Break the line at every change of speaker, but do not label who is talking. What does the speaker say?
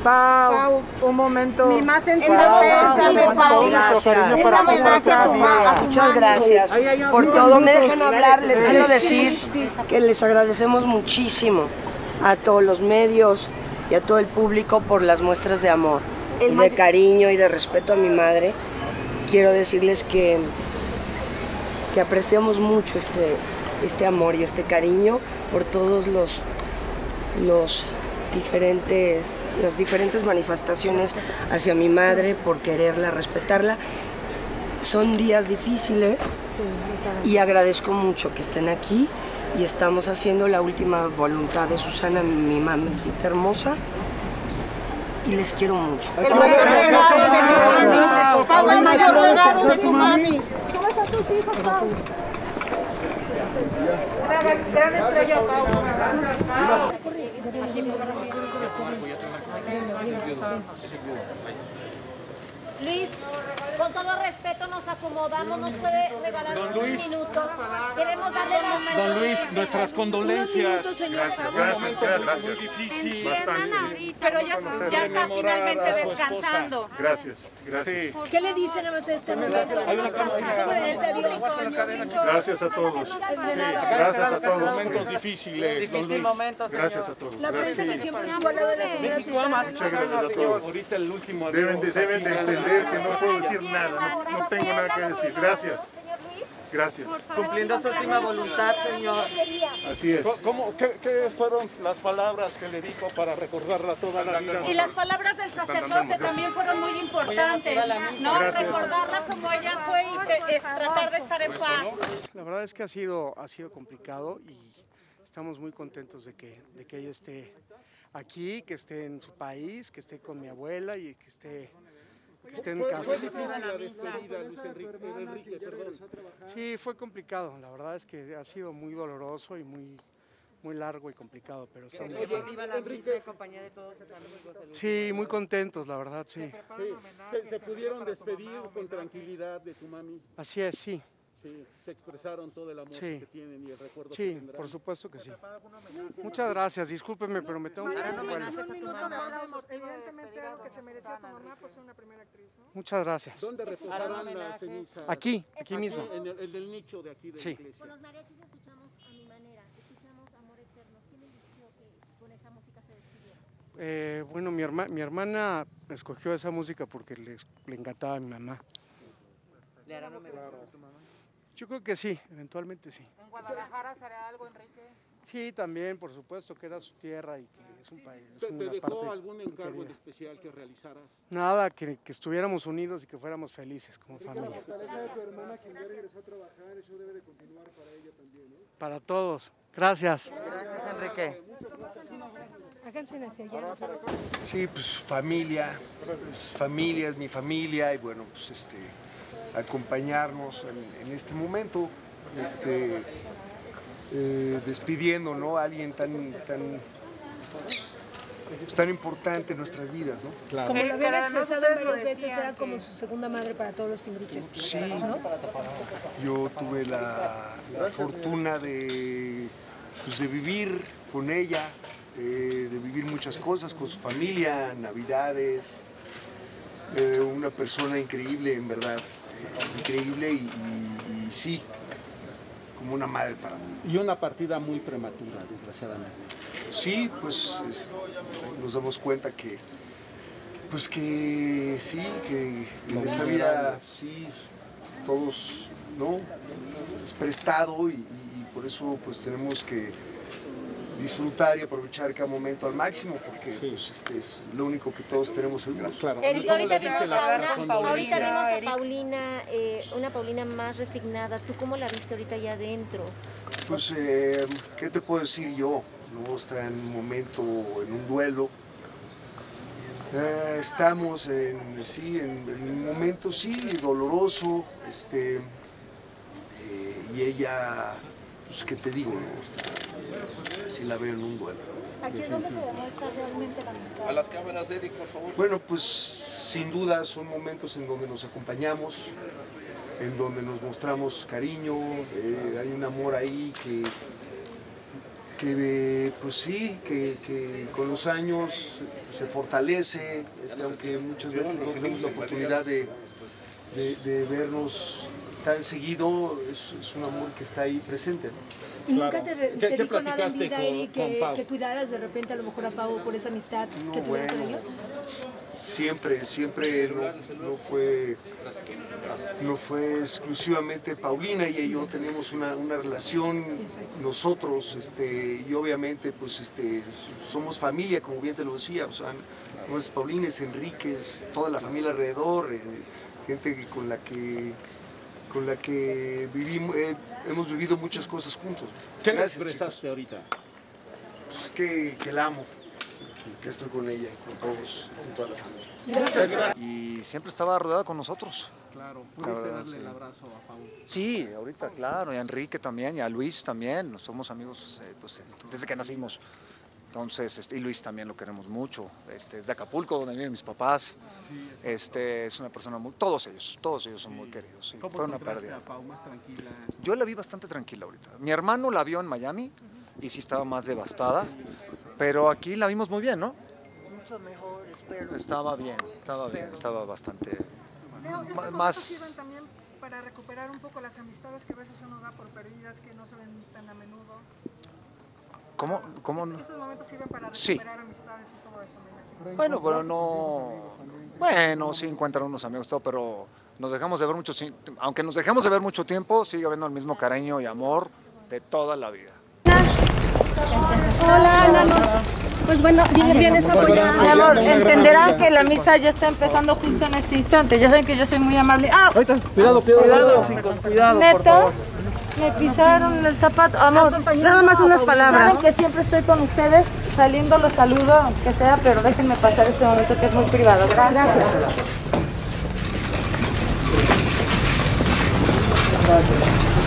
Pau, un momento.
Mi más sentido pésame, Pau.
Gracias. Muchas gracias por todo. Me dejan hablar. Les quiero decir que les agradecemos muchísimo a todos los medios y a todo el público por las muestras de amor y de cariño y de respeto a mi madre. Quiero decirles que apreciamos mucho este amor y este cariño por todos las diferentes manifestaciones hacia mi madre, por quererla, respetarla. Son días difíciles y agradezco mucho que estén aquí y estamos haciendo la última voluntad de Susana, mi mamecita hermosa, y les quiero mucho.
El mayor legado de mi mami. Pau, el mayor legado de tu mami. ¿Cómo están tus hijos, Pau? Gran estrella, Pau.
Luis, con todo respeto nos acomodamos, nos puede regalar un minuto. Queremos darle un momento.
Don Luis, nuestras condolencias.
Gracias.
Muy difícil.
Bastante.
Pero ya está finalmente descansando.
Gracias.
¿Qué le dicen a este momento?
Gracias a todos. Gracias a todos.
Momentos difíciles, don Luis.
Gracias a todos.
La prensa que siempre estuvo al lado de la señora Susana.
Muchas gracias a todos.
Ahorita el último
Deben de entender que no puedo decir nada. No tengo nada que decir. Gracias. Gracias.
Cumpliendo su última voluntad, señor.
Así es.
¿Qué fueron las palabras que le dijo para recordarla toda la vida?
Y las palabras del sacerdote también fueron muy importantes, ¿no? Recordarla como ella fue y tratar de estar en paz.
La verdad es que ha sido complicado y estamos muy contentos de que ella esté aquí, que esté en su país, que esté con mi abuela y que esté en casa. Sí, fue complicado. La verdad es que ha sido muy doloroso y muy largo y complicado, pero estamos
Iba a la misa en compañía de todos sus amigos.
sí, muy contentos, la verdad, sí.
¿Se pudieron despedir con tranquilidad de tu mami?
Así es, sí.
Sí, se expresaron todo el amor que se tienen y el recuerdo que
Sí,
tendrán.
por supuesto que sí. Muchas gracias, discúlpenme, pero me tengo que ir.
Un minuto de aplausos. Evidentemente algo que se mereció tu mamá por ser una primera actriz, ¿no?
Muchas gracias.
¿Dónde reposarán las cenizas?
Aquí mismo.
En el nicho de aquí de la iglesia.
Con los mariachis escuchamos a mi manera, escuchamos Amor Eterno. ¿Quién eligió que con esa música se despidiera?
Bueno, mi hermana escogió esa música porque le encantaba a mi mamá.
¿Le harán homenaje a tu mamá?
Yo creo que sí, eventualmente sí.
¿En Guadalajara se hará algo, Enrique?
Sí, también, por supuesto, que era su tierra y que es un país.
¿Te dejó algún encargo en especial que realizaras?
Nada, que estuviéramos unidos y que fuéramos felices como familia.
La fortaleza de tu hermana, quien ya regresó a trabajar, eso debe de continuar para ella también, ¿no?
Para todos. Gracias.
Gracias, Enrique.
Sí, pues familia, es mi familia y bueno, pues acompañarnos en este momento, despidiendo, ¿no? A alguien tan importante en nuestras vidas, ¿no?
Claro. Como lo habían expresado varias veces, era como su segunda madre para todos los timbiriches.
Sí,
¿no?
Yo tuve la fortuna de vivir con ella, de vivir muchas cosas con su familia, navidades, una persona increíble, en verdad, increíble y sí, como una madre para mí.
Y una partida muy prematura, desgraciadamente.
Sí, pues nos damos cuenta que sí, que en esta vida sí, todos, ¿no? Es prestado y por eso pues tenemos que disfrutar y aprovechar cada momento al máximo porque pues, es lo único que todos tenemos seguros.
Claro.
Erika, ahorita vimos a Paulina, una Paulina más resignada. ¿Tú cómo la viste ahorita ya adentro?
Pues, ¿qué te puedo decir yo? ¿No? Está en un momento, en un duelo. Estamos en un momento, sí, doloroso. Y ella, pues, ¿qué te digo? ¿No? Así la veo en un duelo.
¿Aquí es donde se demuestra realmente la amistad?
A las cámaras, Eric, por favor.
Bueno, pues sin duda son momentos en donde nos acompañamos, en donde nos mostramos cariño, hay un amor ahí pues sí, que con los años se fortalece, aunque muchas veces no tenemos la oportunidad de vernos tan seguido, es un amor que está ahí presente, ¿no?
¿Y nunca te dijo nada en vida, Eric, que cuidaras de repente a lo mejor a Pau por esa amistad que tuvieron con ellos?
Siempre no fue exclusivamente Paulina y yo tenemos una relación nosotros, y obviamente pues somos familia, como bien te lo decía, o sea, no es Paulina, es Enrique, es toda la familia alrededor, gente con la que vivimos, hemos vivido muchas cosas juntos.
¿Qué le expresaste ahorita?
Pues que la amo, que estoy con ella, con todos, con toda la familia.
Y siempre estaba rodeada con nosotros.
Claro, ¿pudiste darle el abrazo a Pau?
Sí, ahorita, claro, y a Enrique también, y a Luis también, somos amigos pues, desde que nacimos. Entonces, y Luis también lo queremos mucho, es de Acapulco, donde viven mis papás, es una persona muy, todos ellos son muy queridos, sí. Fue una pérdida.
A Pau más tranquila?
Yo la vi bastante tranquila ahorita. Mi hermano la vio en Miami y sí estaba más devastada, pero aquí la vimos muy bien, ¿no?
Mucho mejor, espero.
Estaba bien, estaba bastante
Leo, ¿estos
más...
momentos sirven también para recuperar un poco las amistades que a veces uno da por perdidas, que no se ven tan a menudo?
¿Cómo?
Estos momentos sirven para
Sí.
recuperar amistades y todo eso, me imagino.
Bueno, pero no... Bueno, sí encuentran unos amigos, todo, pero nos dejamos de ver mucho... Aunque nos dejemos de ver mucho tiempo, sigue habiendo el mismo cariño y amor de toda la vida.
Hola, Nanos. Pues bueno, vienes a apoyar.
Mi amor, entenderán que la misa ya está empezando justo en este instante. Ya saben que yo soy muy amable. ¡Ah!
Cuidado, chicos, cuidado, por
Neta,
favor.
me pisaron el zapato. Amor,
nada más unas palabras.
saben que siempre estoy con ustedes. Saliendo los saludo, aunque sea, pero déjenme pasar este momento que es muy privado. Gracias.